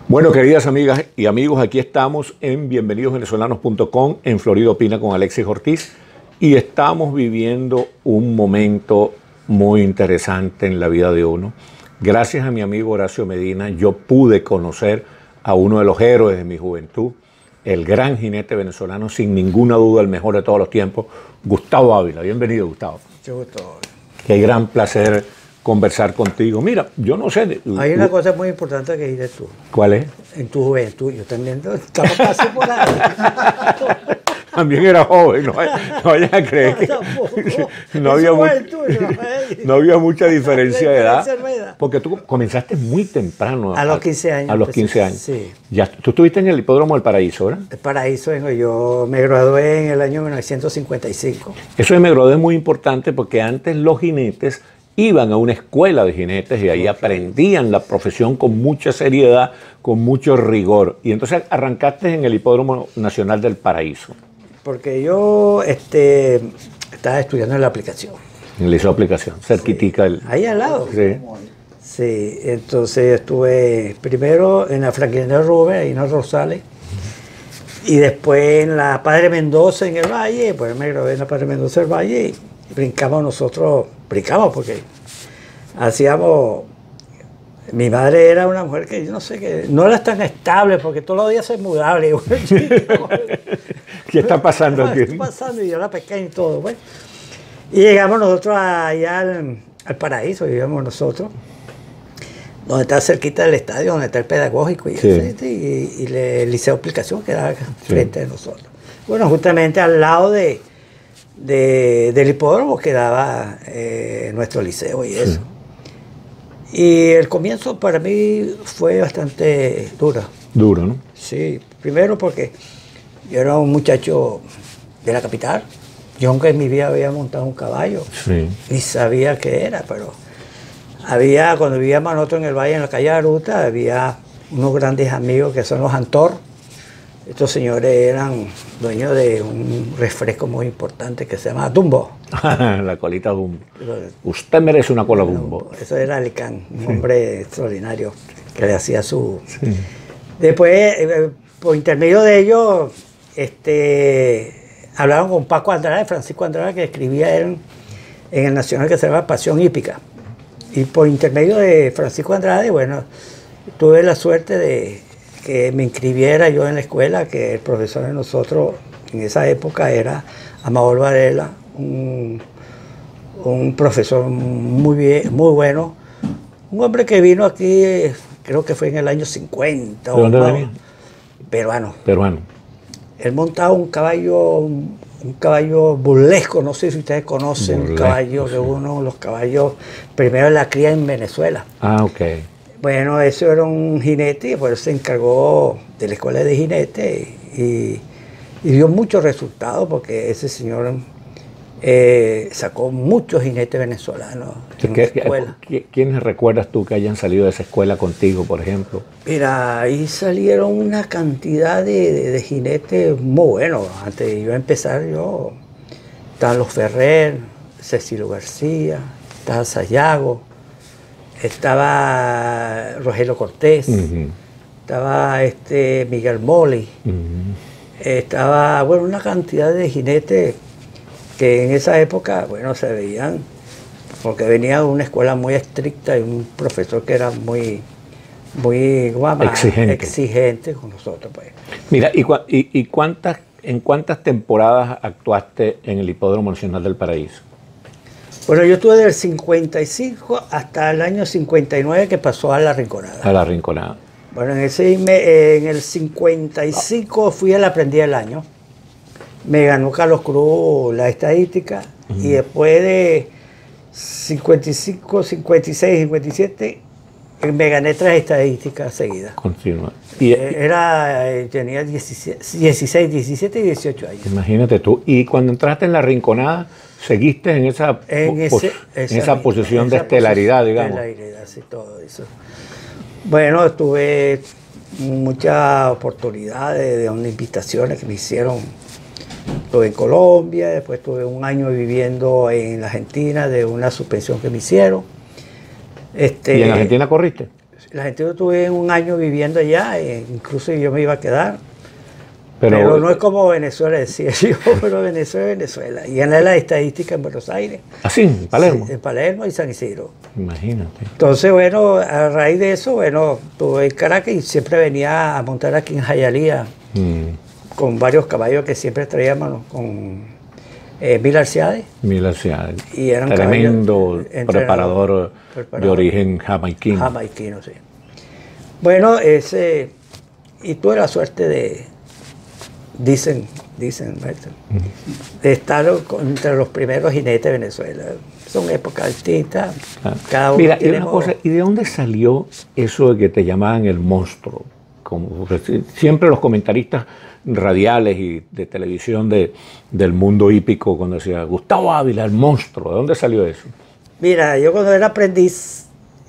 Bueno, queridas amigas y amigos, aquí estamos en bienvenidosvenezolanos.com, en Florida Opina con Alexis Ortiz, y estamos viviendo un momento muy interesante en la vida de uno. Gracias a mi amigo Horacio Medina, yo pude conocer a uno de los héroes de mi juventud, el gran jinete venezolano, sin ninguna duda el mejor de todos los tiempos, Gustavo Ávila. Bienvenido, Gustavo. Mucho gusto. Qué gran placer conversar contigo. Mira, yo no sé. Hay una cosa muy importante que dices tú. ¿Cuál es? En tu juventud, yo también estaba casi por ahí. También era joven, no vayan a creer que no había mucha diferencia de edad. Porque tú comenzaste muy temprano. A los 15 años. A los 15 años. Sí. Ya, tú estuviste en el Hipódromo del Paraíso, ¿verdad? El Paraíso, yo me gradué en el año 1955. Eso de me gradué es muy importante porque antes los jinetes iban a una escuela de jinetes y ahí aprendían la profesión con mucha seriedad, con mucho rigor. Y entonces arrancaste en el Hipódromo Nacional del Paraíso. Porque yo estaba estudiando en la aplicación. En el liceo de aplicación, cerquitica. Sí. Ahí al lado. Sí. Sí, entonces estuve primero en la Franklin de Rubén, ahí en los Rosales, y después en la Padre Mendoza en el Valle, pues me gradué en la Padre Mendoza del Valle y brincamos porque hacíamos. Mi madre era una mujer que yo no sé, que no era tan estable porque todos los días se mudaba. ¿Qué está pasando aquí? ¿Qué está pasando? Y yo era pequeña y todo. Pues. Y llegamos nosotros allá al Paraíso, vivíamos nosotros, donde está cerquita del estadio, donde está el pedagógico y el liceo de aplicación que era frente de nosotros. Bueno, justamente al lado del hipódromo quedaba nuestro liceo y eso. Y el comienzo para mí fue bastante duro. Duro, ¿no? Sí, primero porque yo era un muchacho de la capital. Yo nunca en mi vida había montado un caballo. Sí. Ni sabía qué era, pero cuando vivíamos nosotros en el valle, en la calle Aruta, había unos grandes amigos que son los Antor. Estos señores eran dueños de un refresco muy importante que se llama Dumbo. La colita Dumbo. Usted merece una cola Dumbo. Eso era Alicán, un hombre extraordinario que le hacía su... Sí. Después, por intermedio de ellos, hablaron con Paco Andrade, Francisco Andrade, que escribía en el Nacional que se llama Pasión Hípica. Y por intermedio de Francisco Andrade, bueno, tuve la suerte de que me inscribiera yo en la escuela, que el profesor de nosotros en esa época era Amador Varela, un profesor muy bueno, un hombre que vino aquí, creo que fue en el año 50. ¿De dónde venía? Peruano. Peruano. Él montaba un caballo burlesco, no sé si ustedes conocen, burlesco, un caballo que uno de los caballos primero la cría en Venezuela. Ah, ok. Bueno, eso era un jinete y por eso se encargó de la escuela de jinete y dio muchos resultados porque ese señor sacó muchos jinetes venezolanos en la escuela. ¿Quiénes recuerdas tú que hayan salido de esa escuela contigo, por ejemplo? Mira, ahí salieron una cantidad de jinetes muy buenos. Antes de yo empezar, estaban los Ferrer, Cecilio García, estaba Sayago, estaba Rogelio Cortés, estaba Miguel Moli, estaba, bueno, una cantidad de jinetes que en esa época, bueno, se veían, porque venía de una escuela muy estricta y un profesor que era muy exigente con nosotros. Pues. Mira, ¿en cuántas temporadas actuaste en el Hipódromo Nacional del Paraíso? Bueno, yo estuve del 55 hasta el año 59 que pasó a La Rinconada. A La Rinconada. Bueno, en el 55 fui el aprendiz del año. Me ganó Carlos Cruz la estadística y después de 55, 56, 57 me gané 3 estadísticas seguidas. Continúa. Tenía 16, 17 y 18 años. Imagínate tú. Y cuando entraste en La Rinconada, ¿seguiste en esa posición de estelaridad, digamos? Estelaridad, sí, todo eso. Bueno, tuve muchas oportunidades de unas invitaciones que me hicieron. Estuve en Colombia, después estuve un año viviendo en la Argentina de una suspensión que me hicieron. ¿Y en Argentina corriste? La Argentina estuve un año viviendo allá, incluso yo me iba a quedar. Pero no es como Venezuela, decía yo, pero Venezuela es Venezuela. Y gané la estadística en Buenos Aires. ¿Así? ¿En Palermo? Sí, en Palermo y San Isidro. Imagínate. Entonces, bueno, a raíz de eso, bueno, estuve en Caracas y siempre venía a montar aquí en Jayalía con varios caballos que siempre traíamos con Mil Arciades. Mil Arciades. Y eran tremendo preparador de origen jamaiquino. Jamaiquino, sí. Bueno, y tuve la suerte de... Dicen, maestro, de estar entre los primeros jinetes de Venezuela. Son épocas distintas. Cada uno. Mira, una cosa, ¿y de dónde salió eso de que te llamaban el monstruo? Como, siempre los comentaristas radiales y de televisión del mundo hípico, cuando decía Gustavo Ávila, el monstruo, ¿de dónde salió eso? Mira, yo cuando era aprendiz,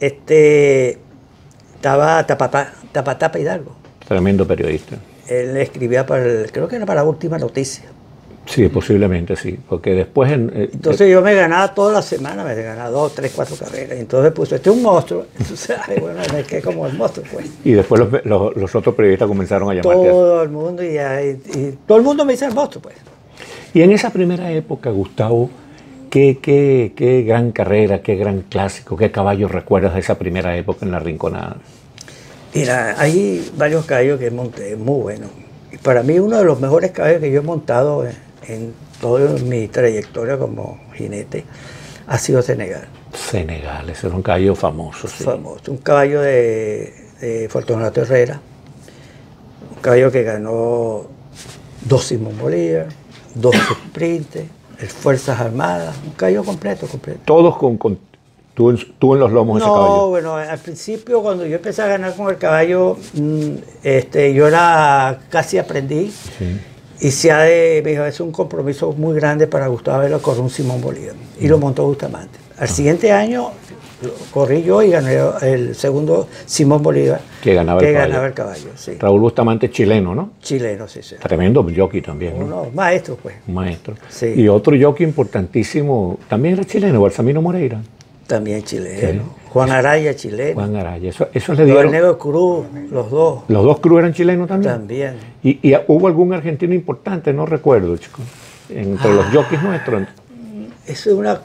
estaba Tapatapa Hidalgo. Tremendo periodista. Él escribía creo que era para la Última Noticia. Sí, posiblemente sí, porque después... entonces yo me ganaba toda la semana, me ganaba 2, 3, 4 carreras. Y entonces puse, este es un monstruo. Entonces, bueno, me quedé como el monstruo, pues. Y después los otros periodistas comenzaron a llamarte. Todo el mundo, y todo el mundo me dice el monstruo, pues. Y en esa primera época, Gustavo, qué gran carrera, qué gran clásico, qué caballos recuerdas de esa primera época en la Rinconada. Mira, hay varios caballos que monté muy buenos. Y para mí uno de los mejores caballos que yo he montado en toda mi trayectoria como jinete ha sido Senegal. Senegal, ese era un caballo famoso. Sí. Famoso, un caballo de Fortunato Herrera, un caballo que ganó 2 Simón Bolívar, 2 Sprints, el Fuerzas Armadas, un caballo completo. Todos tú en los lomos de ese caballo. No, bueno, al principio cuando yo empecé a ganar con el caballo, yo era casi aprendiz. Sí. Y me dijo, es un compromiso muy grande para Gustavo Ávila con un Simón Bolívar. Y lo montó Bustamante. Al siguiente año corrí yo y gané el segundo Simón Bolívar. Que ganaba el caballo. Sí. Raúl Bustamante, chileno, ¿no? Chileno, sí. Tremendo jockey también, ¿no? No, maestro, pues. Maestro. Sí. Y otro jockey importantísimo, también era chileno, Balsamino Moreira. También chileno. Sí. Juan Araya, chileno. Juan Araya. Eso le dieron. El Negro Cruz, los dos. ¿Los dos Cruz eran chilenos también? También. ¿Y hubo algún argentino importante? No recuerdo, chicos. Entre los jockeys nuestros. Eso es una...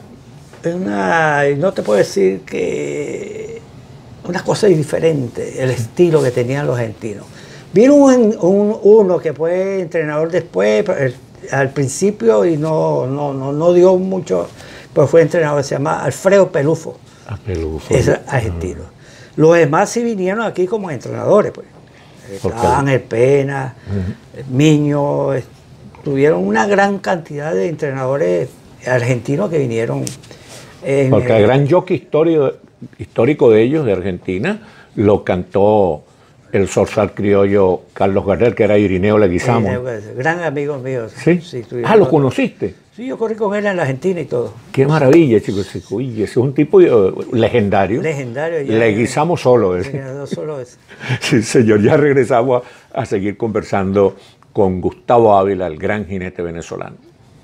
No te puedo decir que... Una cosa diferente, el estilo que tenían los argentinos. Vino uno que fue entrenador después, al principio, y no dio mucho... Pues fue entrenador, se llama Alfredo Pelufo. Pelufo. Es argentino. Los demás sí vinieron aquí como entrenadores, pues. Ángel Pena, Miño, tuvieron una gran cantidad de entrenadores argentinos que vinieron. Porque el gran jockey histórico de ellos, de Argentina, lo cantó el zorzal criollo Carlos Gardel, que era Irineo Leguizamo. Gran amigo mío. ¿Sí? ¿Lo conociste? Sí, yo corrí con él en la Argentina y todo. Qué maravilla, chicos. Oye, ese es un tipo legendario. Legendario. Leguizamo solo. Solo es. Sí, señor. Ya regresamos a seguir conversando con Gustavo Ávila, el gran jinete venezolano.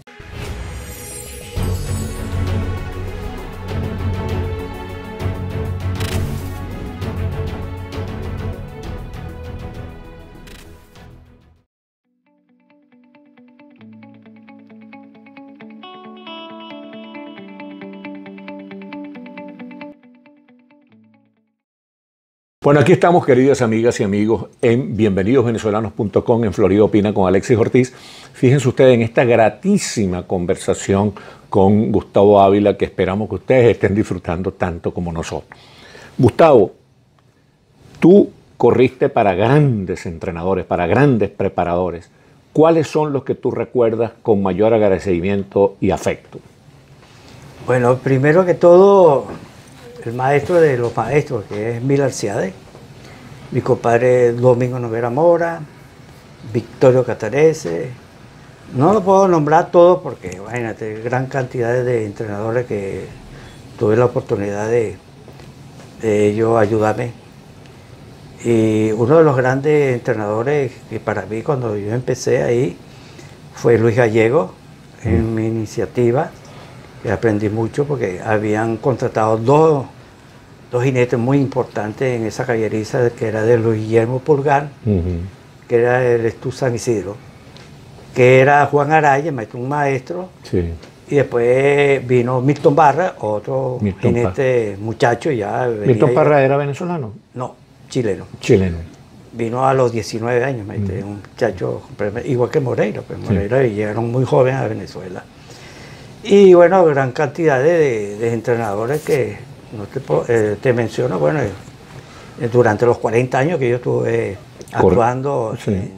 Bueno, aquí estamos, queridas amigas y amigos, en bienvenidosvenezolanos.com, en Florida Opina con Alexis Ortiz. Fíjense ustedes en esta gratísima conversación con Gustavo Ávila, que esperamos que ustedes estén disfrutando tanto como nosotros. Gustavo, tú corriste para grandes entrenadores, para grandes preparadores. ¿Cuáles son los que tú recuerdas con mayor agradecimiento y afecto? Bueno, primero que todo, el maestro de los maestros, que es Mil Arciades, mi compadre Domingo Noguera Mora, Victorio Catarese. No lo puedo nombrar todo porque, imagínate, gran cantidad de entrenadores que tuve la oportunidad de ellos ayudarme. Y uno de los grandes entrenadores que para mí cuando yo empecé ahí fue Luis Gallego, en mi iniciativa. Y aprendí mucho porque habían contratado dos jinetes muy importantes en esa caballeriza, que era de Luis Guillermo Pulgar, que era el Estú San Isidro, que era Juan Araya, un maestro, Sí. y después vino Milton Parra, otro Milton jinete muchacho ya. ¿Milton Parra era venezolano? No, chileno. Chileno. Vino a los 19 años, un muchacho igual que Moreira, pues Moreira llegaron muy jóvenes a Venezuela. Y bueno, gran cantidad de entrenadores que no te menciono, bueno, durante los 40 años que yo estuve actuando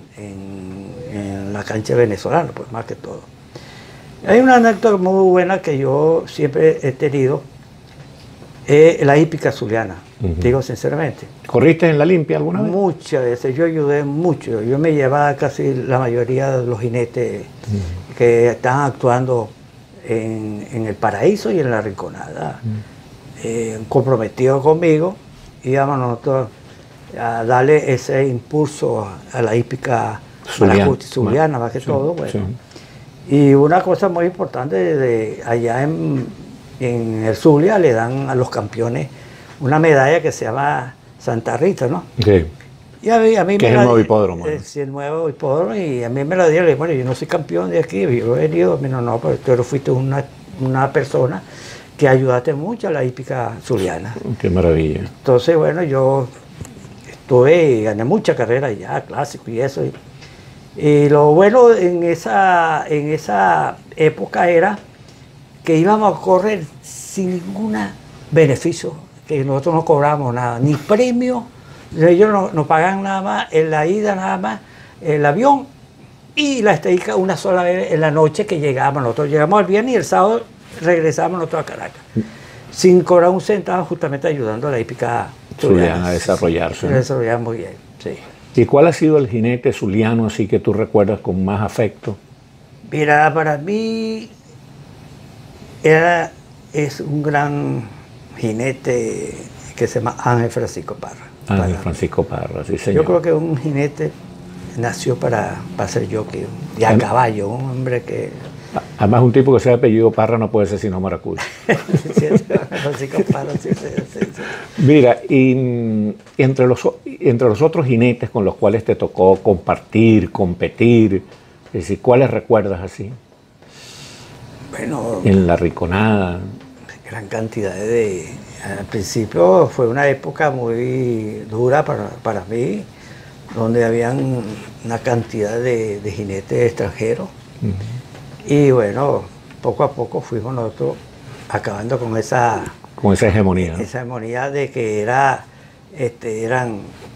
en la cancha venezolana, pues más que todo. Hay una anécdota muy buena que yo siempre he tenido, la hípica zuliana, digo sinceramente. ¿Corriste en la limpia alguna vez? Muchas veces, yo ayudé mucho, yo me llevaba casi la mayoría de los jinetes que estaban actuando en el Paraíso y en la Rinconada, comprometidos conmigo, íbamos nosotros a darle ese impulso a la hípica zuliana más que todo. Bueno. Y una cosa muy importante, allá en el Zulia le dan a los campeones una medalla que se llama Santa Rita, ¿no? Sí. Y a mí que es el nuevo hipódromo. Sí, el nuevo hipódromo, y a mí me lo dieron. Y bueno, yo no soy campeón de aquí, yo he venido, no, pero tú fuiste una persona que ayudaste mucho a la hípica zuliana. Qué maravilla. Entonces, bueno, yo estuve y gané muchas carreras ya, clásicos y eso. Y lo bueno en esa época era que íbamos a correr sin ningún beneficio, que nosotros no cobramos nada, ni premio, ellos nos pagan nada más en la ida, nada más el avión y la estadía una sola vez en la noche que llegamos. Nosotros llegamos el viernes y el sábado regresamos nosotros a Caracas, sin cobrar un centavo, justamente ayudando a la hípica zuliana a desarrollarse. A desarrollar muy bien, sí. ¿Y cuál ha sido el jinete zuliano así que tú recuerdas con más afecto? Mira, para mí es un gran jinete que se llama Ángel Francisco Parra. Ángel Francisco Parra, sí señor. Yo creo que un jinete nació para ser jockey, y a caballo, un hombre que... Además, un tipo que sea apellido Parra no puede ser sino maracucho. Francisco Parra, sí. Mira, y entre los otros jinetes con los cuales te tocó compartir, competir, es decir, ¿cuáles recuerdas así? Bueno, en la Rinconada. Gran cantidad al principio fue una época muy dura para mí, donde habían una cantidad de jinetes extranjeros. Y bueno, poco a poco fuimos nosotros acabando con esa hegemonía. Esa hegemonía de que eran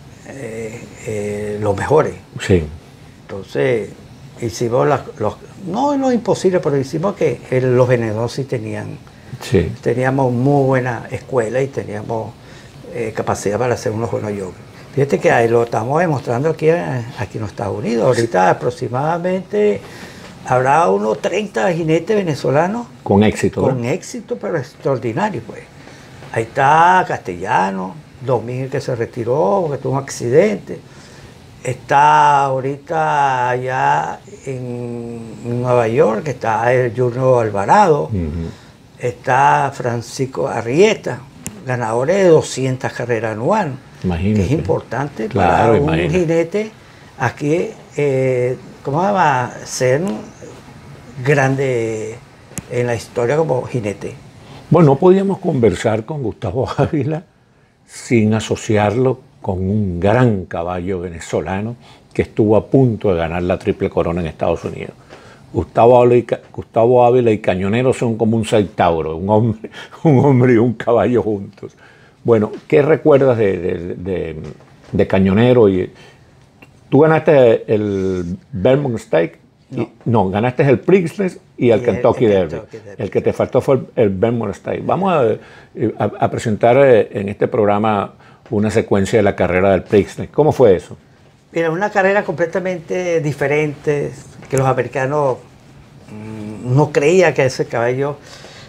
los mejores. Sí. Entonces hicimos no lo imposible, pero hicimos que los venezolanos sí teníamos muy buena escuela y teníamos capacidad para hacer unos buenos jockeys. Fíjate que ahí lo estamos demostrando aquí en los Estados Unidos. Ahorita aproximadamente habrá unos 30 jinetes venezolanos. Con éxito. Con éxito, pero extraordinario, pues. Ahí está Castellano, Domínguez, que se retiró porque tuvo un accidente. Está ahorita allá en Nueva York, que está el Junior Alvarado. Está Francisco Arrieta, ganador de 200 carreras anuales. Imagínate. Que es importante para un jinete aquí, ¿cómo se llama? Ser grande en la historia como jinete. Bueno, no podíamos conversar con Gustavo Ávila sin asociarlo con un gran caballo venezolano que estuvo a punto de ganar la Triple Corona en Estados Unidos. Gustavo Ávila y Cañonero son como un centauro, un hombre y un caballo juntos. Bueno, ¿qué recuerdas de Cañonero? Tú ganaste el Belmont Stakes. No, ganaste el Preakness y el Kentucky Derby. El que te faltó fue el Belmont Stakes. Vamos a presentar en este programa una secuencia de la carrera del Preakness. ¿Cómo fue eso? Mira, una carrera completamente diferente, que los americanos no creían que ese caballo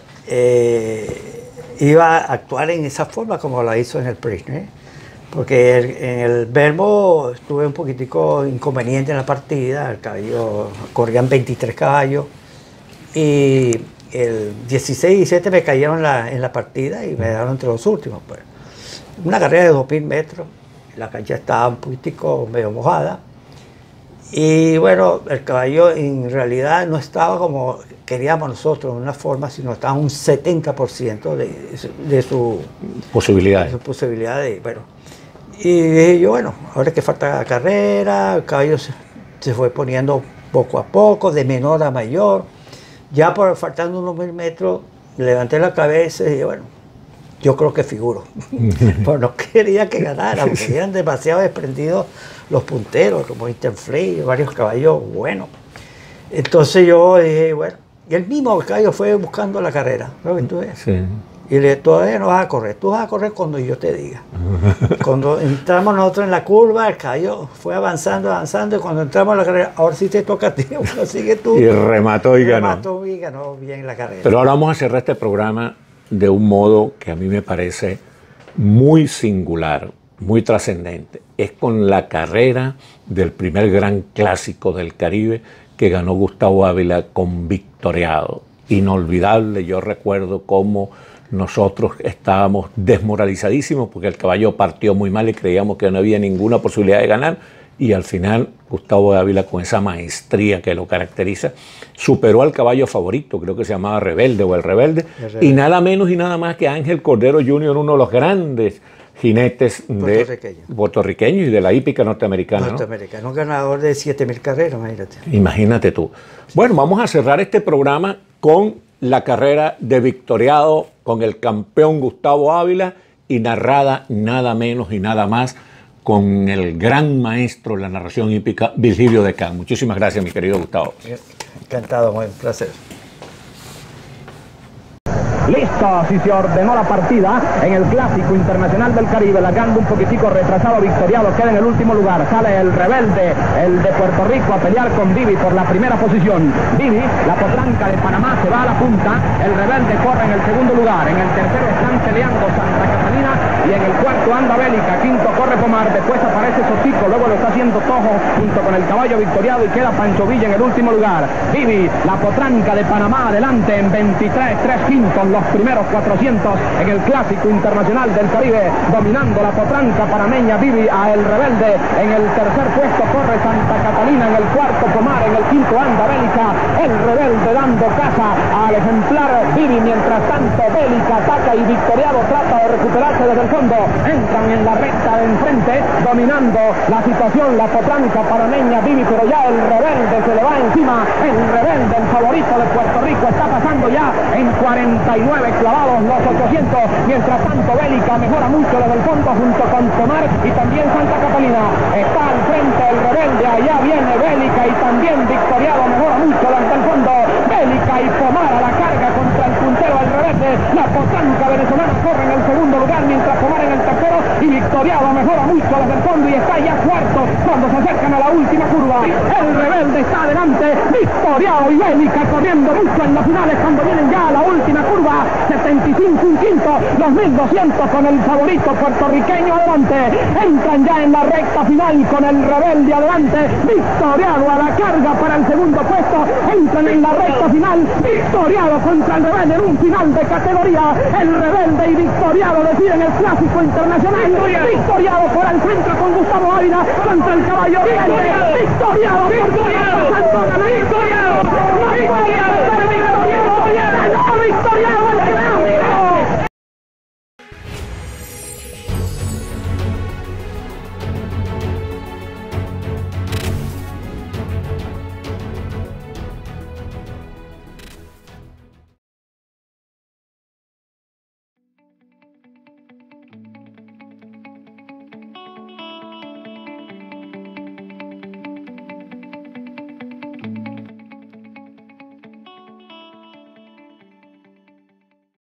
iba a actuar en esa forma como lo hizo en el Preakness. Porque en el Belmont tuve un poquitico inconveniente en la partida, el caballo, corrían 23 caballos y el 16 y 17 me cayeron en la partida y me dejaron entre los últimos. Pues. una carrera de 2000 metros, la cancha estaba un poquitico medio mojada, y bueno, el caballo en realidad no estaba como queríamos nosotros, en una forma, sino estaba un 70% de su posibilidades. Bueno, y dije yo, bueno, ahora que falta la carrera, el caballo se fue poniendo poco a poco, de menor a mayor. Ya por faltando unos 1000 metros, levanté la cabeza y dije, bueno, yo creo que figuro. Pues no quería que ganara, porque eran demasiado desprendidos los punteros, como Interflay, varios caballos buenos. Entonces yo dije, bueno, y el mismo caballo fue buscando la carrera, ¿no? Sí. Y le dije, todavía no vas a correr, tú vas a correr cuando yo te diga. Cuando entramos nosotros en la curva, el caballo fue avanzando, y cuando entramos en la carrera, ahora sí te toca a ti, bueno, sigue tú. Y remató y ganó. Remató y ganó bien la carrera. Pero ahora vamos a cerrar este programa de un modo que a mí me parece muy singular, muy trascendente. Es con la carrera del primer gran clásico del Caribe que ganó Gustavo Ávila con Victoriado. Inolvidable, yo recuerdo cómo nosotros estábamos desmoralizadísimos porque el caballo partió muy mal y creíamos que no había ninguna posibilidad de ganar, y al final Gustavo Ávila, con esa maestría que lo caracteriza, superó al caballo favorito, creo que se llamaba Rebelde o el Rebelde, y nada menos y nada más que Ángel Cordero Jr., uno de los grandes jinetes puertorriqueños y de la hípica norteamericana. Un ganador de 7000 carreras, imagínate. Imagínate tú. Bueno, vamos a cerrar este programa con la carrera de Victoriado con el campeón Gustavo Ávila y narrada nada menos y nada más con el gran maestro de la narración hípica, Virgilio Decán. Muchísimas gracias, mi querido Gustavo. Encantado, muy placer. Listo, si se ordenó la partida en el Clásico Internacional del Caribe, largando un poquitico retrasado Victoriado, queda en el último lugar. Sale el Rebelde, el de Puerto Rico, a pelear con Vivi por la primera posición. Vivi, la potranca de Panamá, se va a la punta. El Rebelde corre en el segundo lugar. En el tercero están peleando Santa Catalina y en el cuarto anda Bélica. Quinto corre Pomar, después aparece Sotico, luego lo está haciendo Tojo junto con el caballo Victoriado y queda Pancho Villa en el último lugar. Vivi, la potranca de Panamá, adelante en 23-3 quintos, los primeros 400 en el Clásico Internacional del Caribe, dominando la potranca panameña Vivi a el Rebelde. En el tercer puesto corre Santa Catalina, en el cuarto Pomar, en el quinto anda Bélica, el Rebelde dando caza al ejemplar Vivi. Mientras tanto Bélica ataca y Victoriado trata de recuperarse desde el fondo. Entran en la recta de enfrente, dominando la situación la potranca panameña Vivi, pero ya el Rebelde se le va encima. El Rebelde, el favorito de Puerto Rico, está pasando ya en 49 clavados los 800. Mientras tanto Bélica mejora mucho desde el fondo junto con Pomar y también Santa Catalina. Está al frente el Rebelde, allá viene Bélica y también Victoriado mejora mucho desde el fondo. Bélica y Pomar a la carga contra el puntero al Rebelde. La potranca venezolana corre en el segundo lugar, mientras Pomar en el tercero y Victoriado mejora mucho desde el fondo y está ya cuarto cuando se acercan a la última curva. El Rebelde está adelante, Victoriado y Bélica corriendo mucho en las finales cuando vienen ya a la última curva. 75 un quinto, los 1200 con el favorito puertorriqueño adelante. Entran ya en la recta final con el Rebelde adelante. Victoriado a la carga para el segundo puesto. Entran en la recta final. Victoriado contra el Rebelde en un final de categoría. El Rebelde y Victoriado deciden el Clásico Internacional. Victoriado por el centro con Gustavo Ávila contra el caballo Rebelde. Victoriado.